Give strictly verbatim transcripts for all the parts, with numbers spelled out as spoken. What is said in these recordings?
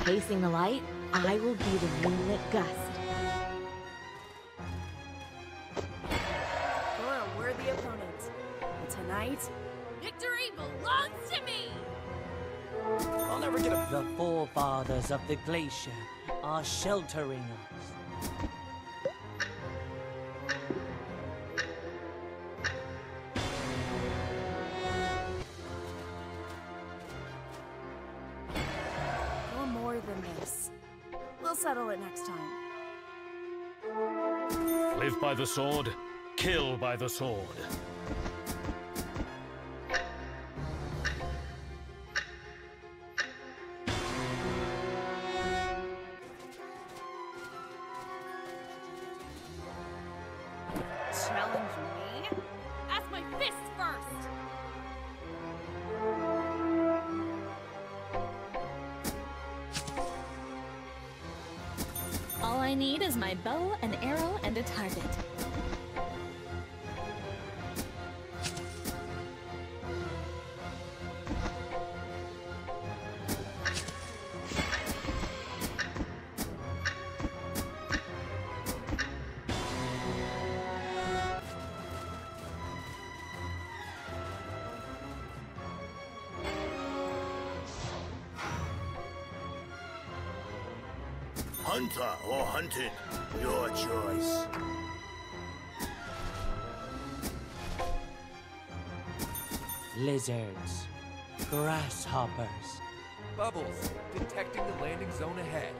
Facing the light, I will be the moonlit gust. You're a worthy opponent. And tonight, victory belongs to me! I'll never get a... The forefathers of the glacier are sheltering us. You're more than this. We'll settle it next time. Live by the sword, kill by the sword. Challenge me? Ask my fist first! All I need is my bow, an arrow, and a target. Hunter or hunted, your choice. Lizards, grasshoppers. Bubbles, detecting the landing zone ahead.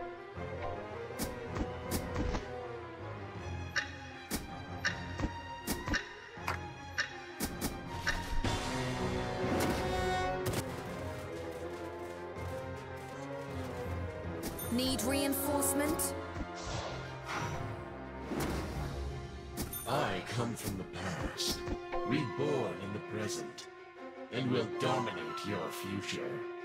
Need reinforcement? I come from the past, reborn in the present, and will dominate your future.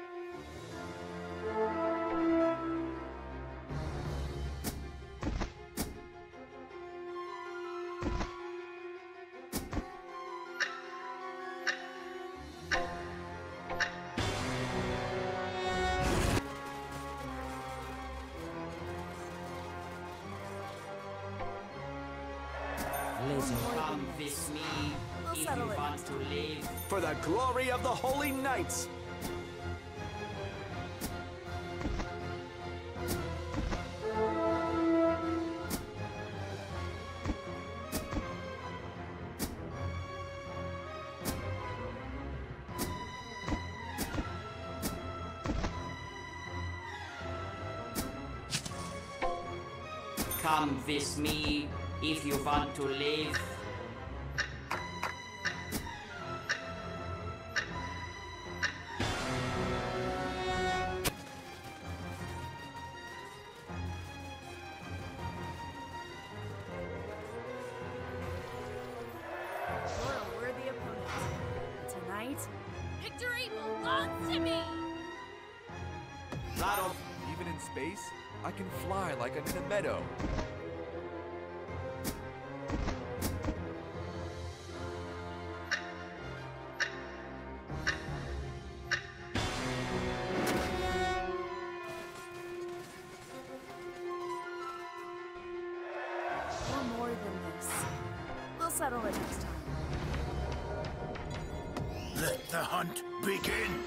Come with me We'll if you settle it want next to live. For the glory of the Holy Knights! Come with me if you want to live. You're a worthy opponent. Tonight, victory belongs to me! Rattle. Even in space, I can fly like I'm in a meadow. You're more than this. We'll settle it next time. Let the hunt begin.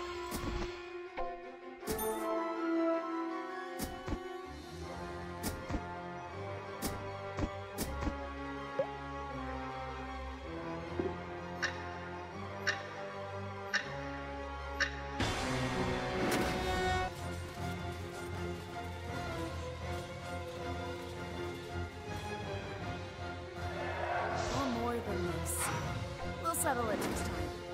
You're more than this. We'll settle it next time.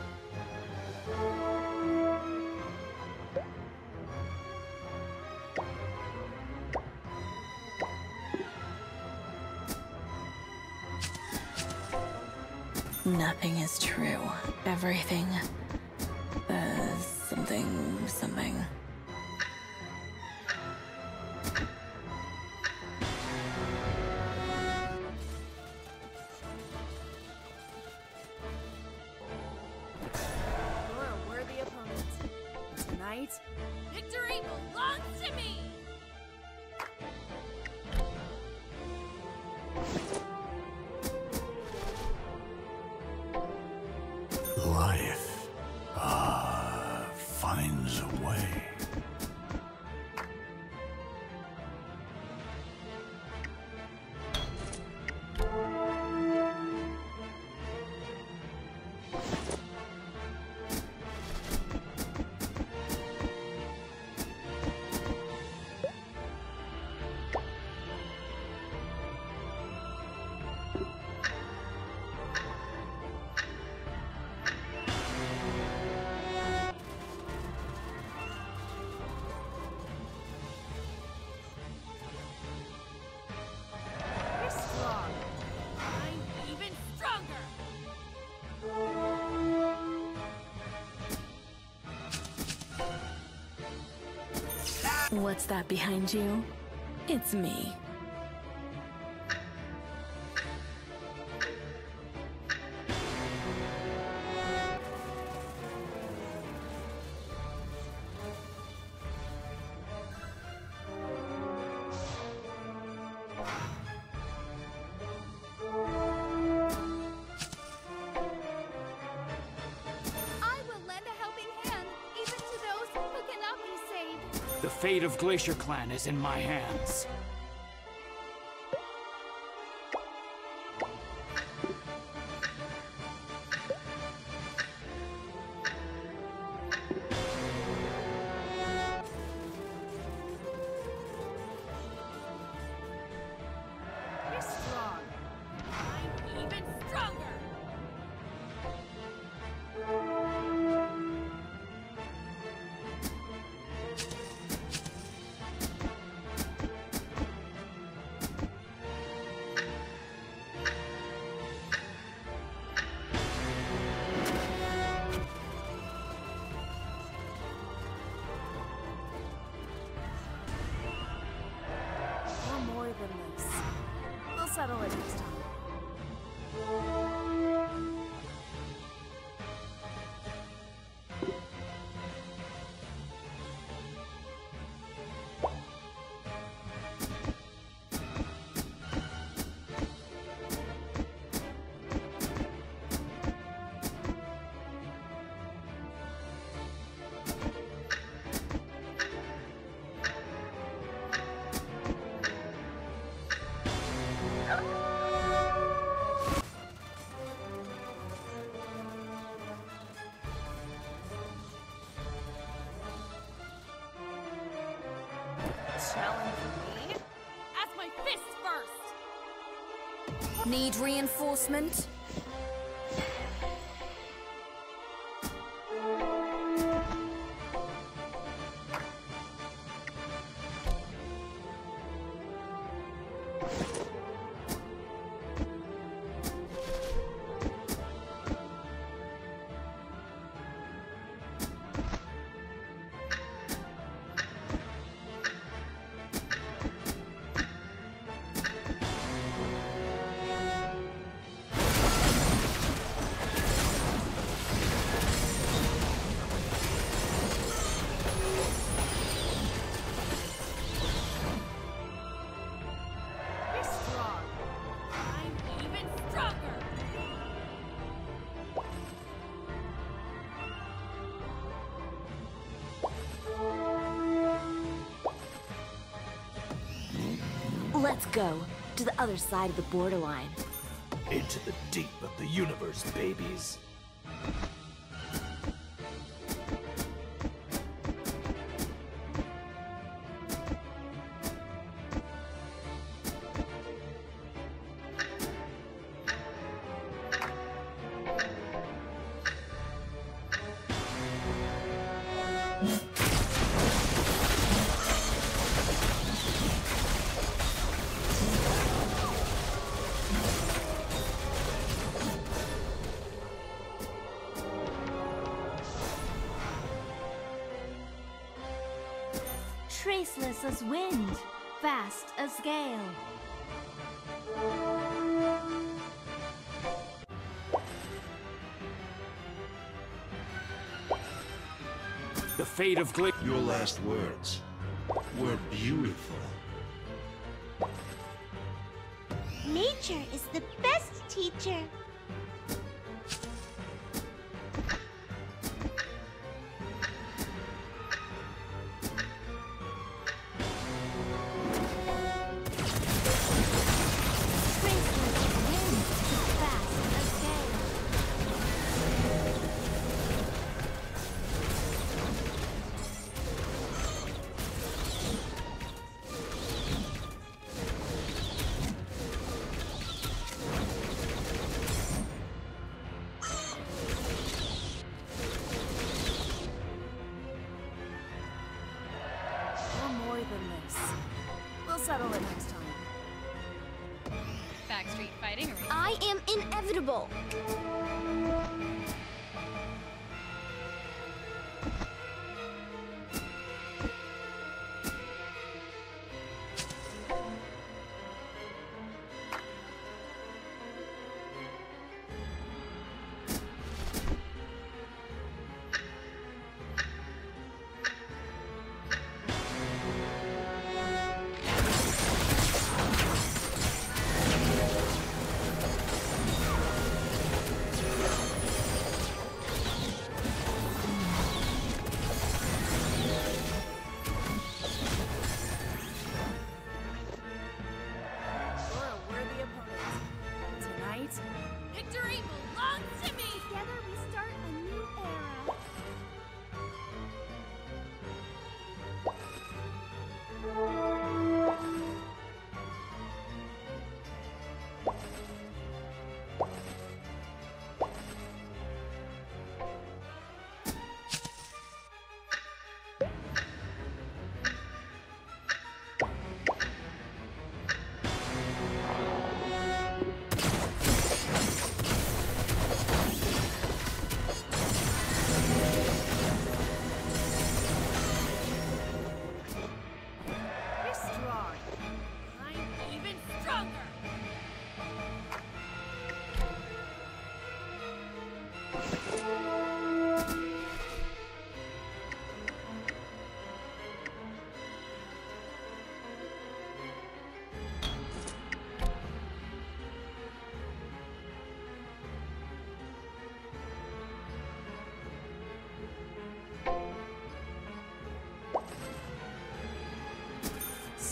Nothing is true. Everything is something, something. You're a worthy opponent. And tonight, victory belongs to me! What's that behind you? It's me. The fate of Glacier Clan is in my hands. You're strong. I'm even stronger. More than this. We'll settle it next time. Challenge me? Ask my fist first! Need reinforcement? You're strong. I'm even stronger. Let's go to the other side of the borderline. Into the deep of the universe, babies. Traceless as wind, fast as gale. The fate of Glacier. Your last words were beautiful. Nature is the best teacher. We'll settle it next time. Backstreet fighting arena. I am inevitable.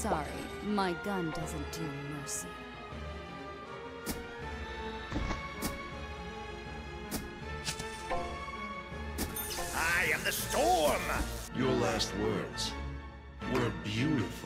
Sorry, my gun doesn't do mercy. I am the storm! Your last words were beautiful.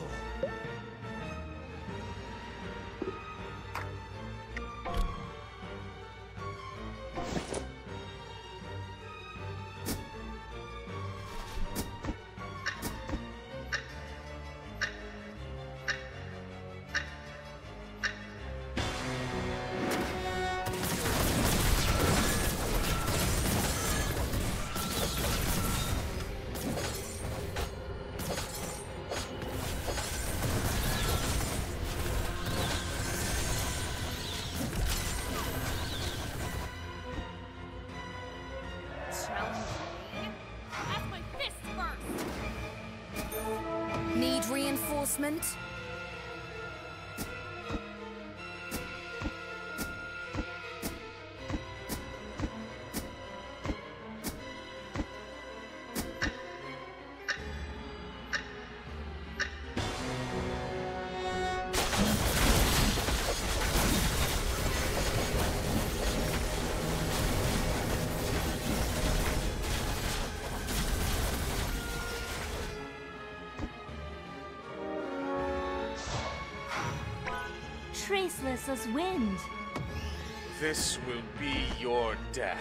Need reinforcement? Traceless as wind. This will be your death.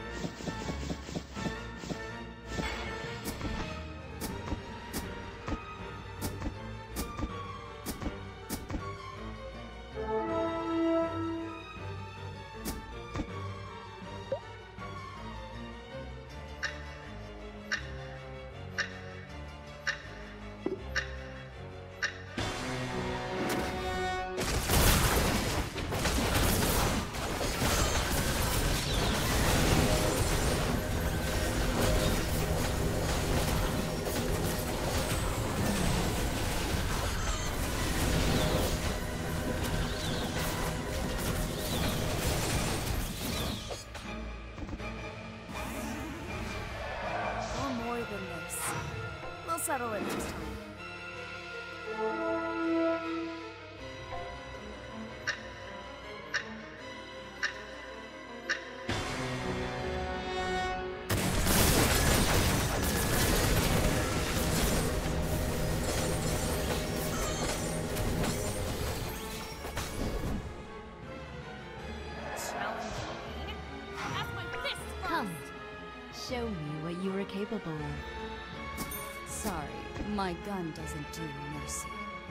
We'll settle it next time. Come, show me what you are capable of. Sorry, my gun doesn't do mercy.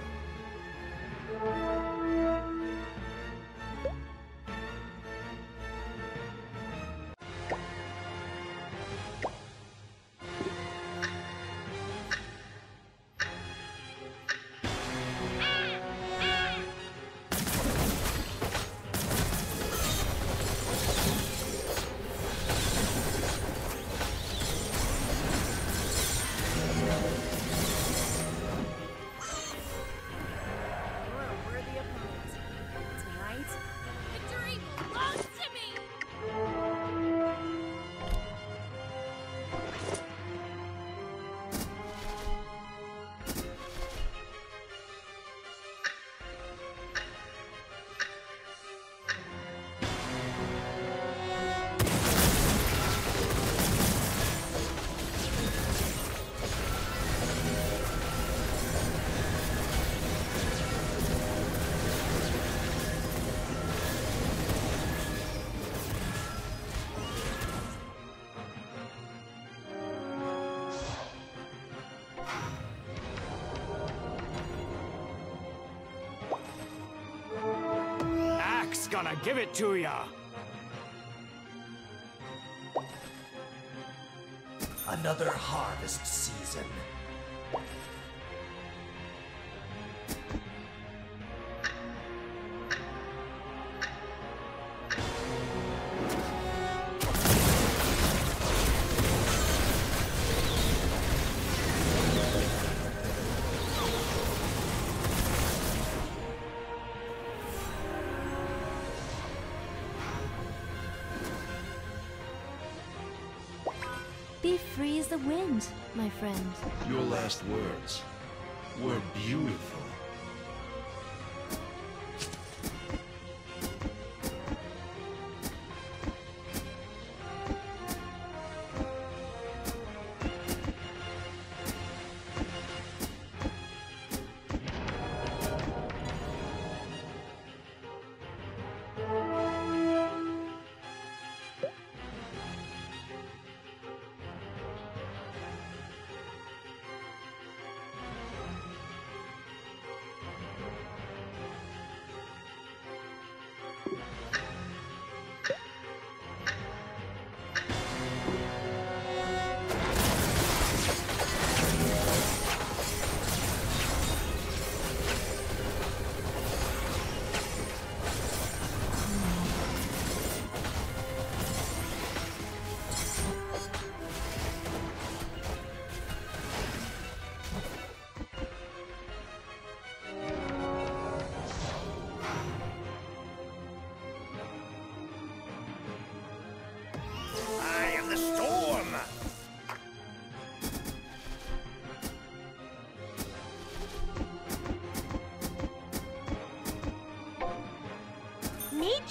Gonna give it to ya! Another harvest season. Be free as the wind, my friend. Your last words were beautiful.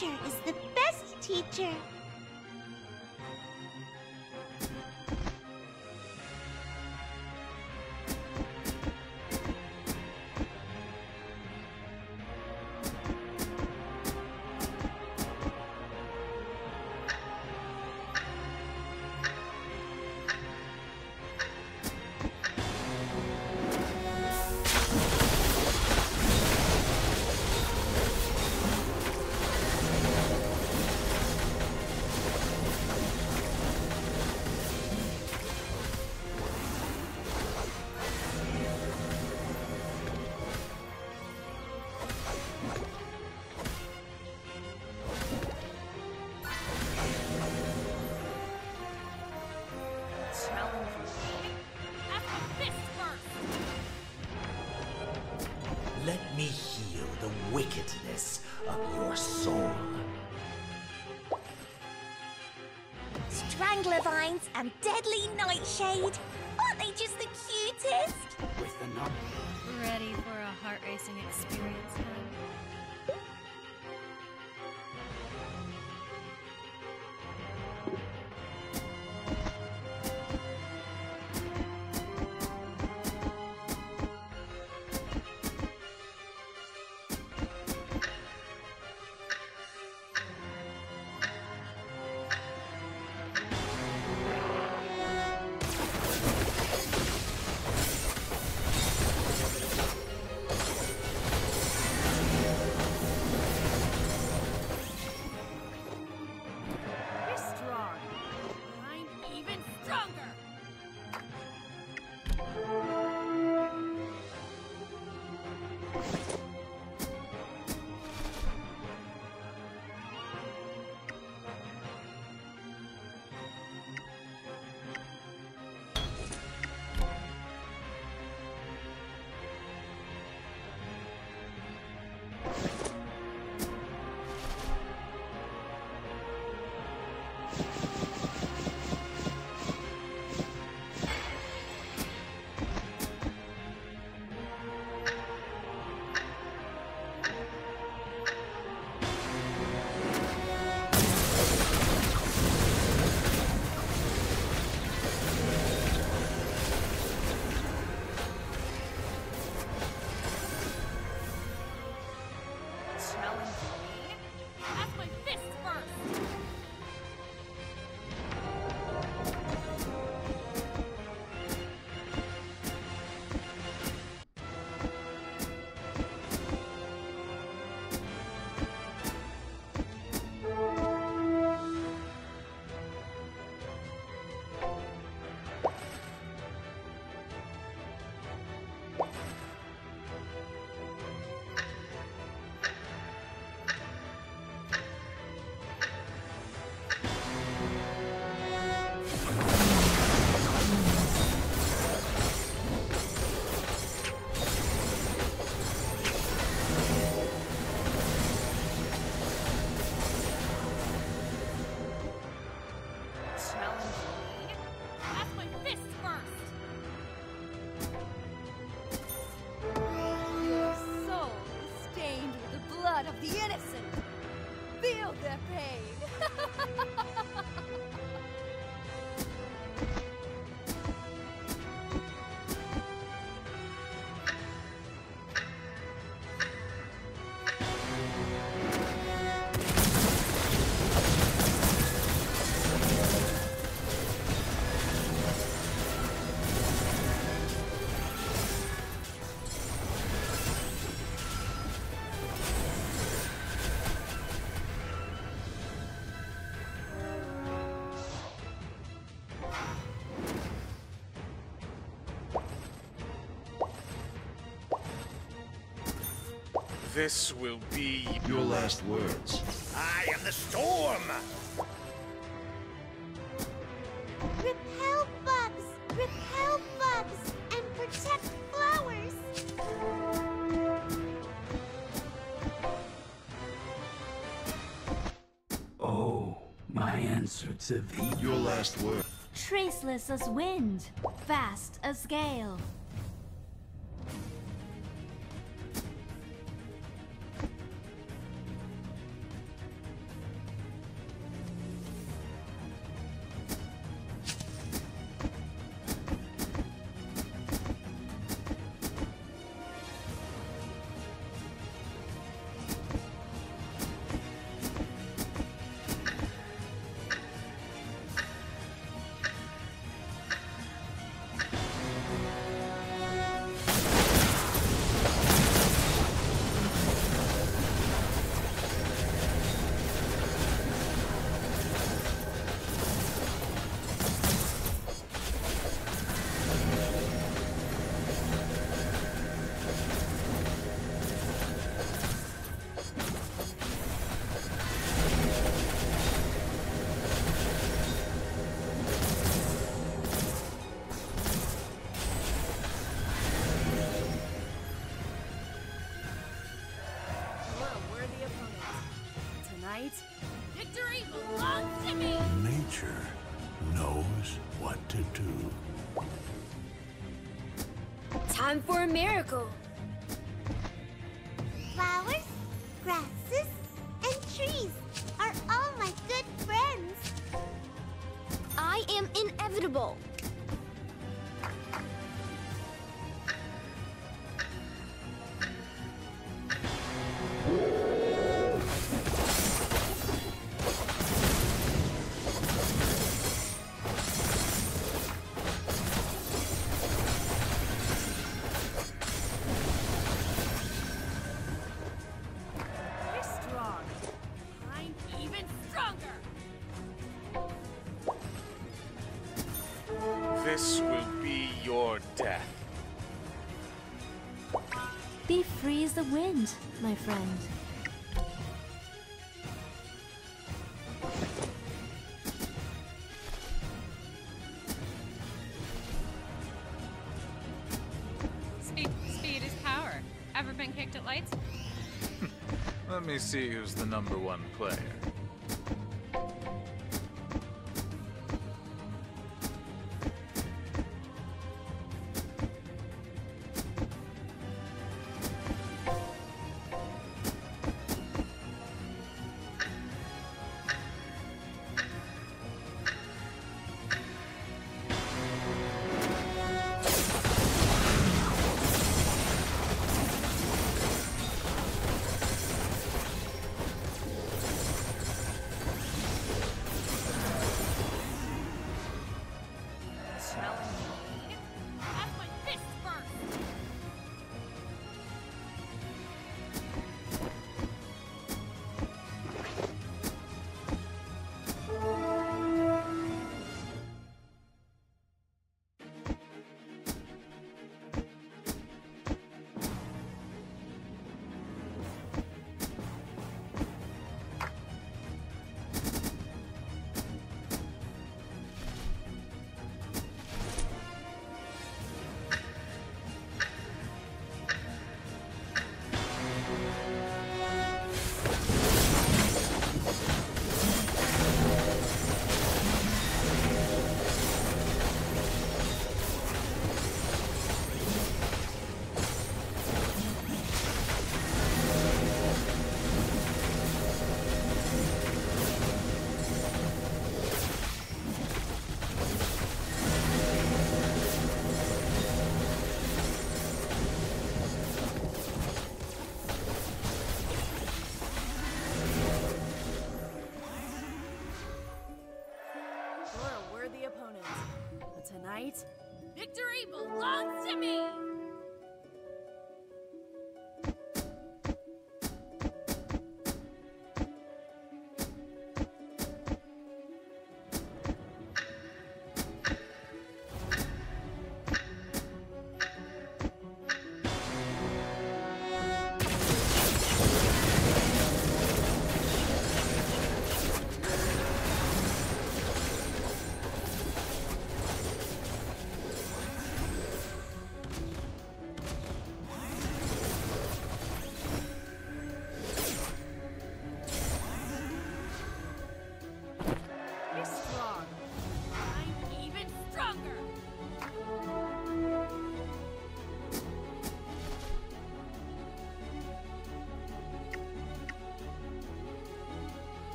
Nature is the best teacher. Let me heal the wickedness of your soul. Strangler vines and deadly nightshade. Aren't they just the cutest? With the number. Ready for a heart-racing experience, huh? Of the innocent. Feel their pain. This will be your last words. I am the storm! Repel bugs! Repel bugs! And protect flowers! Oh, my answer to thee. Your last word. Traceless as wind, fast as gale. tonight, victory belongs to me! Nature knows what to do. Time for a miracle! Flowers, grasses, and trees are all my good friends. I am inevitable. You're strong. I'm even stronger! This will be your death. Be free as the wind, my friend. Speed, speed is power. Ever been kicked at lights? Let me see who's the number one player.